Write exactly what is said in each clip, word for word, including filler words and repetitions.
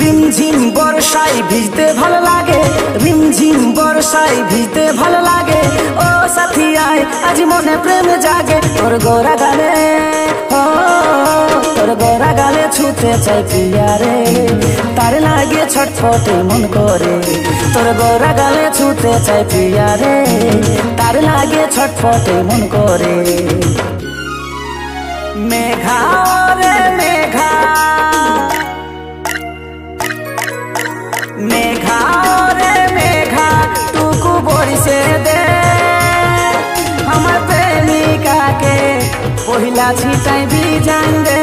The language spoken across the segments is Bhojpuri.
रिमझिम बरसाय भिजते ভালো লাগে रिमझिम बरसाय भिजते ভালো লাগে ও সাথী আয় আজ মনে প্রেম জাগে তোর গোরা গালে ও তোর গোরা গালে ছুতে চাই পিয়া রে তার লাগে ছটফটে মন করে তোর গোরা গালে ছুতে চাই পিয়া রে তার লাগে ছটফটে মন করে মেঘা রে মেঘা मेघा रे मेघा टुकु बरसे दे हमर प्रेमिका के पहिला छिटाई बिजान दे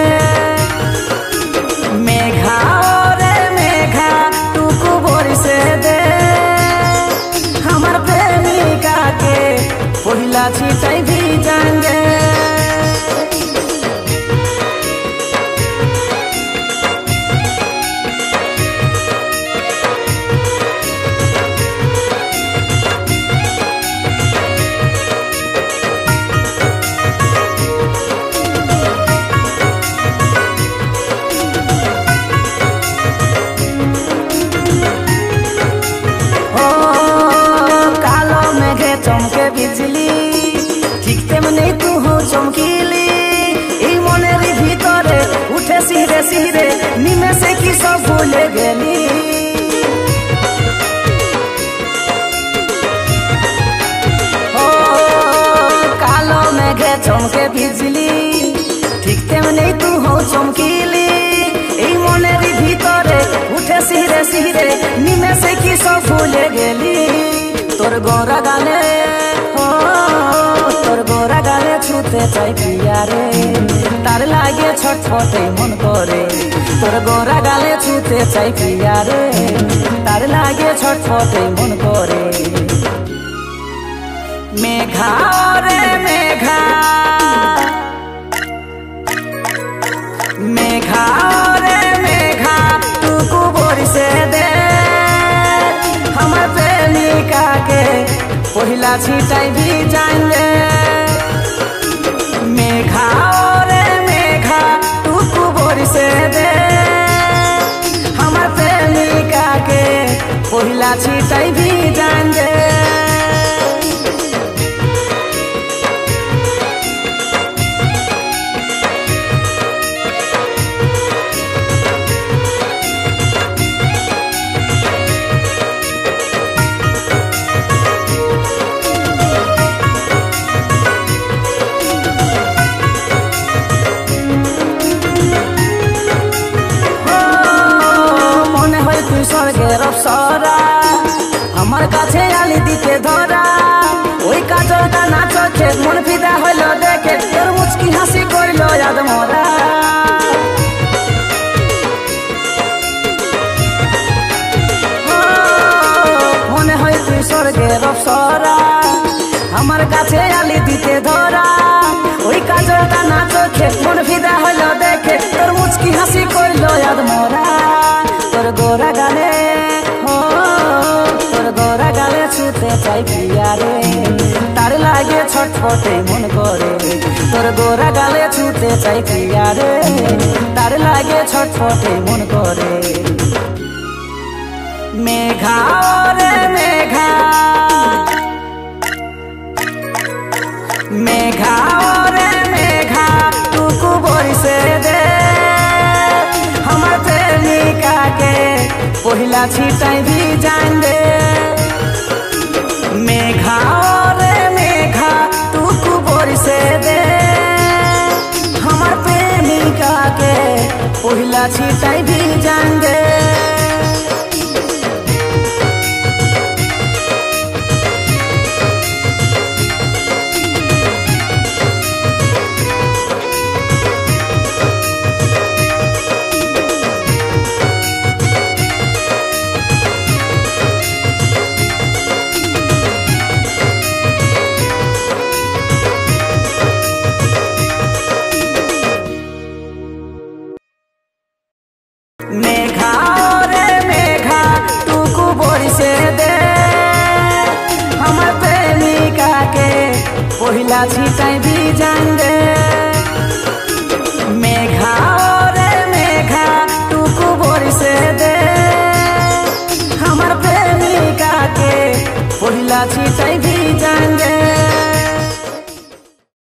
मेघा रे मेघा टुकु बरसे दे हमर प्रेमिका के पहिला छिटाई बिजान दे चमके बिजली ठीक तेमনি तू हो चमकीली এই মনের ভিতরে উঠে সিরে সিরে নিমেষে কি সব ভুলে গেলি ও কালো মেঘে চমকে বিজলি ঠিক তেমনি तू हो চমकीली এই মনের ভিতরে উঠে সিরে সিরে নিমেষে কি সব ভুলে গেলি তোর গোরা গালে ও তোর গোরা গালে ছুতে চাই পিয়া রে তার লাগে ছটফটে মন করে তোর গোরা গালে ছুতে চাই পিয়া রে তার লাগে ছটফটে মন করে মেঘা রে মেঘা মেঘা রে মেঘা টুকু বরসে দে हमर प्रेमिका के पहिला छिटाई बिजान दे मेघा रे मेघा टुकु बरसे दे हमर प्रेमिका के पहिला छिटाई बिजान दे স্বর্গের অপসরা আমার কাছে আলি দিতে ধরা ওই কাজলটা না চোখে মন ফিদা হইল দেখে তোর মুচকি হাসি করিল ইয়াদ মরা মনে হয় তুই স্বর্গের অপসরা আমার কাছে আলি দিতে ধরা ওই কাজলটা না চোখে মন ফিদা হইল দেখে তোর মুচকি হাসি করিল ইয়াদ মরা তোর গোরা গালে ও তোর গোরা গালে ছুতে চাই পিয়া রে তার লাগে ছটফটে মন করে তোর গোরা গালে ছুতে চাই পিয়া রে তার লাগে ছটফটে মন করে মেঘা রে মেঘা মেঘা রে মেঘা টুকু বরসে দে हमर प्रेमिका के पहिला छिटाई बिजान दे मेघा रे मेघा टुकु बरसे दे हमर प्रेमिका के पहिला छिटाई बिजान दे मेघा रे मेघा टुकु बरसे दे हमर प्रेमिका के पहिला छिटाई बिजान दे मेघा